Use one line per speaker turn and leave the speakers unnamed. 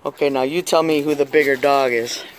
Okay, now you tell me who the bigger dog is.